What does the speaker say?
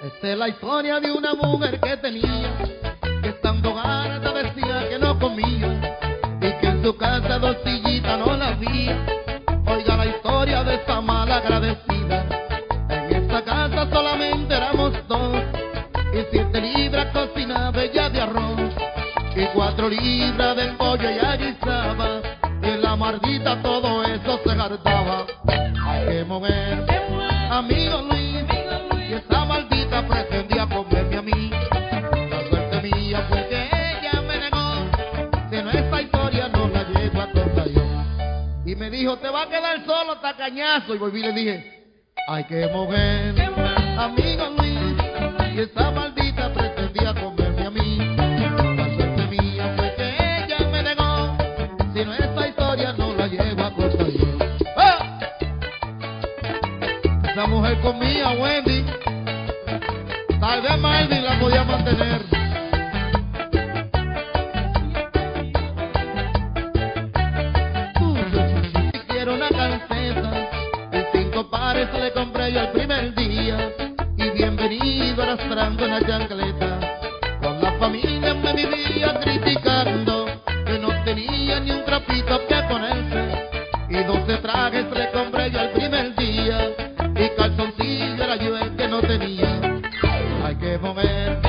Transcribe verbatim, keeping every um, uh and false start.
Esta es la historia de una mujer que tenía, que estando harta decía que no comía, y que en su casa dos sillitas no la había. Oiga la historia de esta mala agradecida. En esta casa solamente éramos dos, y siete libras cocinaba ella de arroz, y cuatro libras de pollo ella guisaba, y en la mardita todo eso se hartaba. Ay, qué mujer, amigo Luis, y esa maldita pretendía comerme a mí. La suerte mía fue que ella me negó, que no, esta historia no la llevo a contar yo. Y me dijo, te va a quedar solo, tacañazo. Y volví y le dije, ay, qué mujer, amigo Luis, y esa maldita pretendía comerme a mí. La suerte mía fue que ella me negó, si no, esta historia no la llevo a contar yo. ¡Ah! Esa mujer comía, Wendy, tal vez Marvin la podía mantener. Si quiero una calceta, y cinco pares le compré yo el primer día, y bienvenido arrastrando una chancleta. Con la familia me vivía criticando, que no tenía ni un trapito que ponerse, y doce trajes le compré yo el primer día, y calzoncillo era yo el que no tenía. Ay, qué mujer,